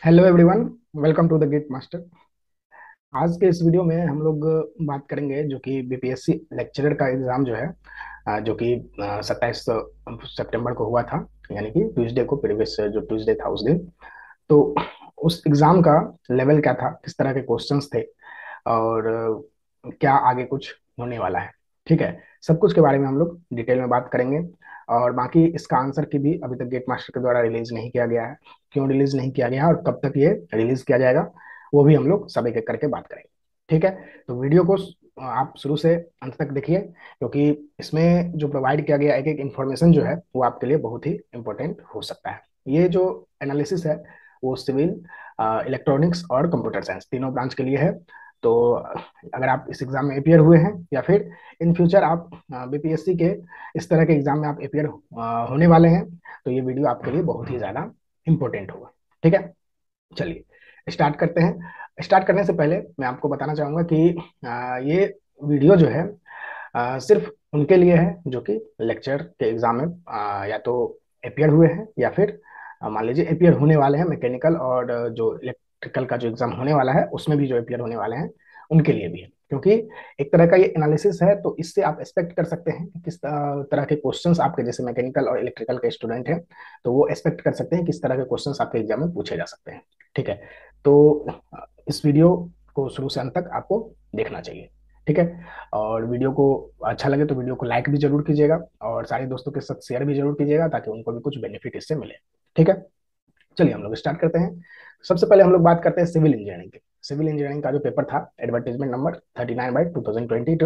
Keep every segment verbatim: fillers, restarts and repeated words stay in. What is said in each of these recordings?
Hello everyone, welcome to the GATE Master. आज के इस वीडियो में हम लोग बात करेंगे जो कि बीपीएससी लेक्चरर का एग्जाम जो है, अ, जो कि सत्ताईस सितंबर को हुआ था, यानी कि ट्यूसडे को, प्रीवियस जो ट्यूसडे था उस दिन। तो उस एग्जाम का लेवल क्या था, किस तरह के क्वेश्चंस थे, और अ, क्या आगे कुछ होने वाला है। ठीक है, सब कुछ के बारे में हम लोग डिटेल में बात करेंगे। और बाकी इसका आंसर की भी अभी तक गेट मास्टर के द्वारा रिलीज नहीं किया गया है। क्यों रिलीज नहीं किया गया है और कब तक ये रिलीज किया जाएगा, वो भी हम लोग सब एक एक करके बात करेंगे। ठीक है, तो वीडियो को आप शुरू से अंत तक देखिए, क्योंकि इसमें जो प्रोवाइड किया गया एक एक इन्फॉर्मेशन जो है वो आपके लिए बहुत ही इंपॉर्टेंट हो सकता है। ये जो एनालिसिस है वो सिविल, इलेक्ट्रॉनिक्स और कंप्यूटर साइंस तीनों ब्रांच के लिए है। तो अगर आप इस एग्जाम में अपियर हुए हैं या फिर इन फ्यूचर आप बीपीएससी के इस तरह के एग्जाम में आप अपियर होने वाले हैं, तो ये वीडियो आपके लिए बहुत ही ज्यादा इंपॉर्टेंट होगा। ठीक है, चलिए स्टार्ट करते हैं। स्टार्ट करने से पहले मैं आपको बताना चाहूंगा कि अ, ये वीडियो जो है अ, सिर्फ उनके लिए है जो कि लेक्चर के एग्जाम में अ, या तो अपियर हुए हैं या फिर अ, मान लीजिए अपियर होने वाले हैं। मैकेनिकल और अ, जो इलेक्ट्रिकल का जो एग्जाम होने वाला है उसमें भी जो अपियर होने वाले हैं उनके लिए भी है, क्योंकि एक तरह का ये एनालिसिस है। तो इससे आप एक्सपेक्ट कर सकते हैं कि किस अ, तरह के क्वेश्चंस आपके जैसे मैकेनिकल और इलेक्ट्रिकल के स्टूडेंट हैं, तो वो एक्सपेक्ट कर सकते हैं किस तरह के क्वेश्चंस आपके एग्जाम में पूछे जा सकते हैं। ठीक है, तो अ, इस वीडियो को शुरू से अंत तक आपको देखना चाहिए। ठीक है, और वीडियो को अच्छा लगे तो वीडियो को लाइक भी जरूर कीजिएगा और सारे दोस्तों के साथ शेयर भी जरूर कीजिएगा, ताकि उनको भी कुछ बेनिफिट इससे मिले। ठीक है, चलिए हम लोग स्टार्ट करते हैं। सबसे पहले हम लोग बात करते हैं सिविल इंजीनियरिंग की। सिविल इंजीनियरिंग का जो पेपर था, advertisement number thirty nine by two thousand twenty two.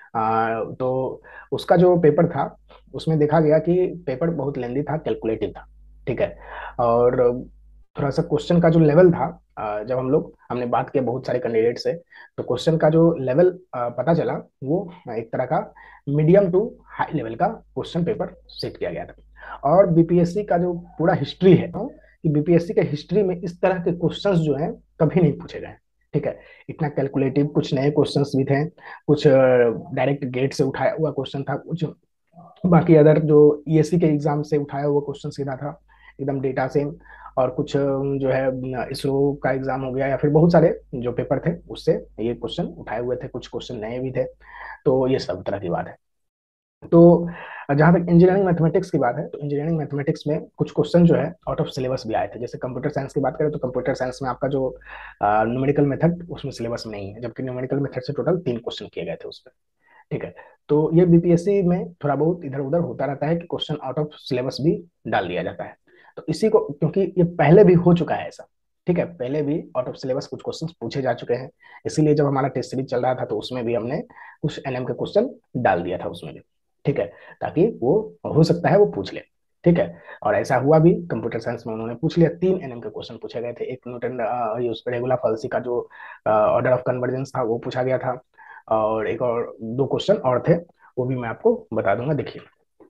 तो उसका जो पेपर था उसमें देखा गया कि पेपर बहुत लेंदी था, कैलकुलेटिव था। ठीक है, और थोड़ा सा क्वेश्चन का जो लेवल था, अ, जब हम लोग हमने बात किया बहुत सारे कैंडिडेट से, तो क्वेश्चन का जो लेवल पता चला वो एक तरह का मीडियम टू हाई लेवल का क्वेश्चन पेपर सेट किया गया था। और बीपीएससी का जो पूरा हिस्ट्री है कि बीपीएससी के हिस्ट्री में इस तरह के क्वेश्चंस जो हैं कभी नहीं पूछे गए। ठीक है, इतना कैलकुलेटिव, कुछ नए क्वेश्चंस भी थे, कुछ डायरेक्ट गेट से उठाया हुआ क्वेश्चन था, कुछ बाकी अदर जो ईएससी के एग्जाम से उठाया हुआ क्वेश्चन सीधा था एकदम डेटा से, और कुछ अम, जो है इसरो का एग्जाम हो गया या फिर बहुत सारे जो पेपर थे उससे ये क्वेश्चन उठाए हुए थे, कुछ क्वेश्चन नए भी थे। तो ये सब तरह की बात है। तो जहां तक इंजीनियरिंग मैथमेटिक्स की बात है, तो इंजीनियरिंग मैथमेटिक्स में कुछ क्वेश्चन जो है आउट ऑफ सिलेबस भी आए थे। जैसे कंप्यूटर साइंस की बात करें तो कंप्यूटर साइंस में आपका जो न्यूमेरिकल मेथड उसमें सिलेबस में नहीं है, जबकि न्यूमेरिकल मेथड से टोटल तीन क्वेश्चन किए गए थे उसमें। ठीक है, तो ये बीपीएससी में थोड़ा बहुत इधर उधर होता रहता है कि क्वेश्चन आउट ऑफ सिलेबस भी डाल दिया जाता है। तो इसी को, क्योंकि ये पहले भी हो चुका है ऐसा। ठीक है, पहले भी आउट ऑफ सिलेबस कुछ क्वेश्चंस पूछे जा चुके हैं। इसीलिए जब हमारा टेस्ट सीरीज चल रहा था तो उसमें भी हमने कुछ एनएम के क्वेश्चन डाल दिया था उसमें भी। ठीक है, ताकि वो हो सकता है वो पूछ ले। ठीक है, और ऐसा हुआ भी, कंप्यूटर साइंस में उन्होंने पूछ लिया। तीन एनएम के क्वेश्चन पूछे गए थे। एक न्यूटन उस रेगुलर फाल्सी का जो ऑर्डर ऑफ कन्वर्जेंस था वो पूछा गया था, और एक और दो क्वेश्चन और थे, वो भी मैं आपको बता दूंगा। देखिए,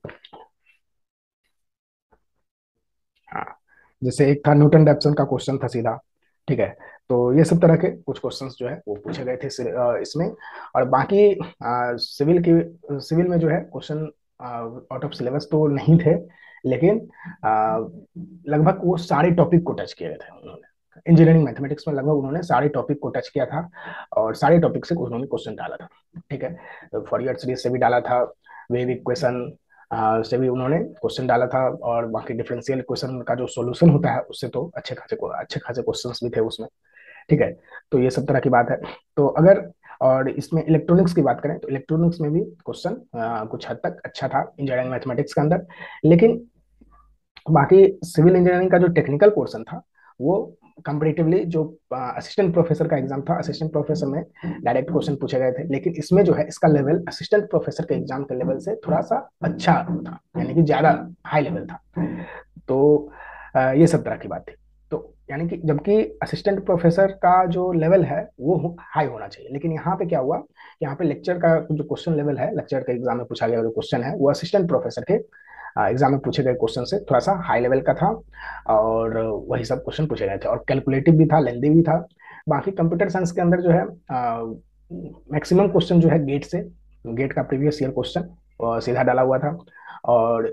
हाँ, जैसे एक था न्यूटन रैप्सन का क्वेश्चन था सीधा। ठीक है, तो ये सब तरह के कुछ क्वेश्चंस जो है वो पूछे गए थे सि- अ, इसमें। और बाकी सिविल की सिविल में जो है क्वेश्चन आउट ऑफ सिलेबस तो नहीं थे, लेकिन अ, लगभग वो सारे टॉपिक को टच किए गए थे उन्होंने। इंजीनियरिंग मैथमेटिक्स में लगभग उन्होंने सारे टॉपिक को टच किया था, और सारे टॉपिक से उन्होंने क्वेश्चन डाला था। ठीक है, फॉरियर सीरीज से भी डाला था, वेव इक्वेशन आ, से भी उन्होंने क्वेश्चन डाला था, और बाकी डिफरेंशियल क्वेश्चन का जो सॉल्यूशन होता है उससे तो अच्छे खासे अच्छे खासे क्वेश्चंस भी थे उसमें। ठीक है, तो ये सब तरह की बात है। तो अगर और इसमें इलेक्ट्रॉनिक्स की बात करें तो इलेक्ट्रॉनिक्स में भी क्वेश्चन कुछ हद तक अच्छा था इंजीनियरिंग मैथमेटिक्स के अंदर। लेकिन बाकी सिविल इंजीनियरिंग का जो टेक्निकल पोर्शन था वो कंपेरेटिवली जो असिस्टेंट प्रोफेसर का एग्जाम था, असिस्टेंट प्रोफेसर में डायरेक्ट क्वेश्चन पूछे गए थे। लेकिन इसमें जो है इसका लेवल असिस्टेंट प्रोफेसर के एग्जाम के लेवल से थोड़ा सा अच्छा था, यानी कि ज्यादा हाई लेवल था। तो अ, ये सब तरह की बात थी। तो यानी कि जबकि असिस्टेंट प्रोफेसर का जो लेवल है वो हाई होना चाहिए, लेकिन यहाँ पे क्या हुआ, यहाँ पे लेक्चर का जो क्वेश्चन लेवल है, लेक्चर के एग्जाम में पूछा गया जो क्वेश्चन है वो असिस्टेंट प्रोफेसर के एग्जाम में पूछे गए क्वेश्चन से थोड़ा सा हाई लेवल का था, और वही सब क्वेश्चन पूछे गए थे, और कैलकुलेटिव भी था, लेंदी भी था। बाकी कंप्यूटर साइंस के अंदर जो है मैक्सिमम क्वेश्चन जो है गेट से, गेट का प्रीवियस ईयर क्वेश्चन सीधा डाला हुआ था। और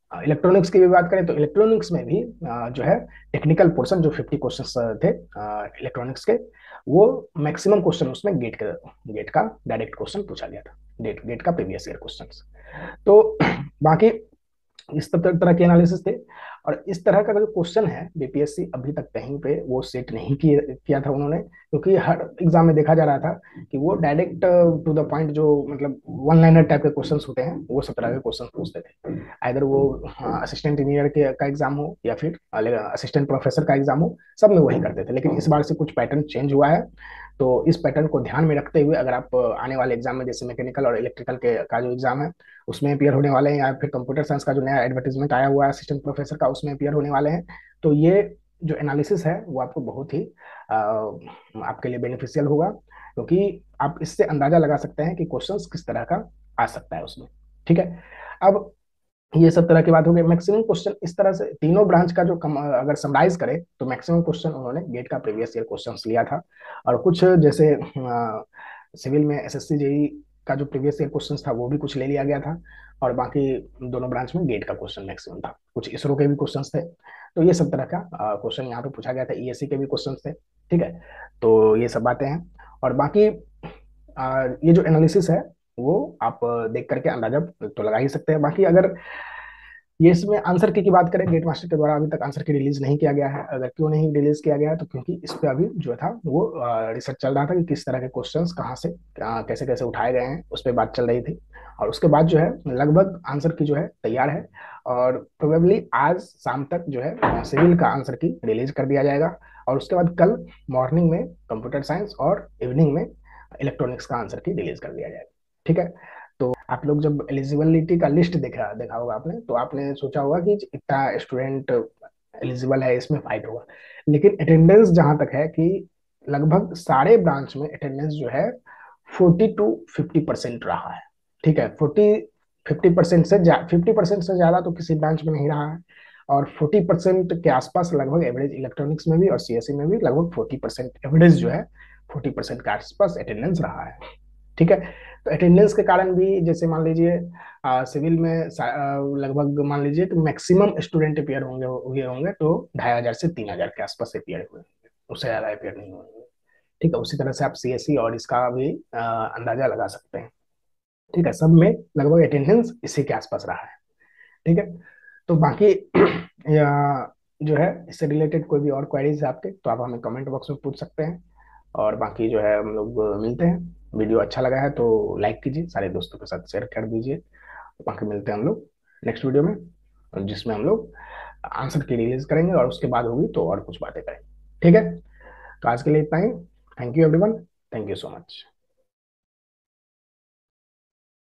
इलेक्ट्रॉनिक्स की भी बात करें तो इलेक्ट्रॉनिक्स में भी अ, जो है टेक्निकल पोर्शन जो फिफ्टी क्वेश्चंस थे इलेक्ट्रॉनिक्स के, वो मैक्सिमम क्वेश्चन उसमें गेट का गेट का डायरेक्ट क्वेश्चन पूछा गया था, गेट गेट का प्रीवियस ईयर क्वेश्चंस। तो बाकी इस तरह तरह के एनालिसिस थे। और इस तरह का जो क्वेश्चन है बीपीएससी अभी तक कहीं पे वो सेट नहीं किया किया था उन्होंने, क्योंकि हर एग्जाम में देखा जा रहा था कि वो डायरेक्ट टू द पॉइंट जो मतलब वन लाइनर टाइप के क्वेश्चंस होते हैं वो सब तरह के क्वेश्चन पूछते थे। आइदर वो असिस्टेंट इंजीनियर के का एग्जाम हो या फिर असिस्टेंट प्रोफेसर का एग्जाम हो, सब में वही करते थे। लेकिन इस बार से कुछ पैटर्न चेंज हुआ है। तो इस पैटर्न को ध्यान में रखते हुए अगर आप आने वाले एग्जाम में जैसे मैकेनिकल और इलेक्ट्रिकल के का जो एग्जाम है उसमें अपियर होने वाले हैं, या फिर कंप्यूटर साइंस का जो नया एडवर्टीजमेंट आया हुआ है असिस्टेंट प्रोफेसर का उसमें अपियर होने वाले हैं, तो ये जो एनालिसिस है वो आपको बहुत ही आ, आपके लिए बेनिफिशियल होगा, क्योंकि आप इससे अंदाजा लगा सकते हैं कि क्वेश्चंस किस तरह का आ सकता है उसमें। ठीक है। अब ये सब तरह की बात हो गई। मैक्सिमम क्वेश्चन इस तरह से तीनों ब्रांच का जो कम, अगर समराइज करें तो मैक्सिमम क्वेश्चन उन्होंने गेट का प्रीवियस ईयर क्वेश्चंस लिया था। और कुछ जैसे सिविल में एसएससी जेई का जो प्रीवियस ईयर क्वेश्चंस था वो भी कुछ ले लिया गया था। और बाकी दोनों ब्रांच में गेट का क्वेश्चन मैक्सिमम था, कुछ इसरो के भी क्वेश्चंस थे। तो ये सब तरह का क्वेश्चन यहाँ पे पूछा गया था, ईएससी के भी क्वेश्चंस थे। ठीक है। तो ये सब बातें हैं। और बाकी आ, ये जो एनालिसिस है वो आप देख करके अंदाजा तो लगा ही सकते हैं। बाकी अगर ये इसमें आंसर की, की बात करें, गेट मास्टर के द्वारा अभी तक आंसर की रिलीज नहीं किया गया है। अगर क्यों नहीं रिलीज किया गया है तो क्योंकि इस पे अभी जो था वो रिसर्च चल रहा था कि किस तरह के क्वेश्चंस कहाँ से कैसे कैसे उठाए गए हैं, उस पर बात चल रही थी। और उसके बाद जो है लगभग आंसर की जो है तैयार है। और प्रोबेबली आज शाम तक जो है सिविल का आंसर की रिलीज कर दिया जाएगा। और उसके बाद कल मॉर्निंग में कंप्यूटर साइंस और इवनिंग में इलेक्ट्रॉनिक्स का आंसर की रिलीज कर दिया जाएगा। ठीक है। आप लोग जब एलिजिबिलिटी का लिस्ट देखा देखा होगा आपने, तो आपने सोचा होगा कि इतना स्टूडेंट एलिजिबल है इसमें फाइट होगा। लेकिन अटेंडेंस जहां तक है कि लगभग सारे ब्रांच में अटेंडेंस जो है फोर्टी टू फिफ्टी परसेंट रहा है। ठीक है। फोर्टी फिफ्टी परसेंट से फिफ्टी परसेंट से ज्यादा तो किसी ब्रांच में नहीं रहा है। और फोर्टी परसेंट के आसपास लगभग एवरेज इलेक्ट्रॉनिक्स में भी और सीएससी में भी लगभग फोर्टी परसेंट एवरेज जो है फोर्टी परसेंट के आसपास अटेंडेंस रहा है। ठीक है। तो अटेंडेंस के कारण भी जैसे मान लीजिए सिविल में सा- आ, लगभग मान लीजिए कि मैक्सिमम स्टूडेंट अपियर होंगे हुए होंगे तो ढाई हजार से तीन हजार के आसपास अपियर हुए होंगे, उससे ज्यादा अपियर नहीं होंगे। ठीक है। उसी तरह से आप सीएससी और इसका भी आ, अंदाजा लगा सकते हैं। ठीक है। सब में लगभग अटेंडेंस इसी के आसपास रहा है। ठीक है। तो बाकी या जो है इससे रिलेटेड कोई भी और क्वेरीज है आपके तो आप हमें कमेंट बॉक्स में पूछ सकते हैं। और बाकी जो है हम लोग मिलते हैं। वीडियो अच्छा लगा है तो लाइक कीजिए, सारे दोस्तों के साथ शेयर कर दीजिए। बाकी मिलते हैं हम लोग नेक्स्ट वीडियो में, जिसमें हम लोग आंसर की रिलीज करेंगे और उसके बाद होगी तो और कुछ बातें करेंगे। ठीक है। तो आज के लिए इतना ही। Thank you everyone. Thank you so much.